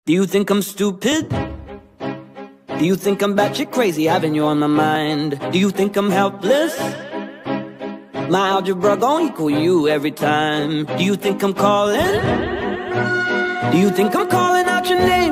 Do you think I'm stupid? Do you think I'm batshit crazy, having you on my mind? Do you think I'm helpless? My algebra gon' equal you every time. Do you think I'm calling? Do you think I'm calling out your name?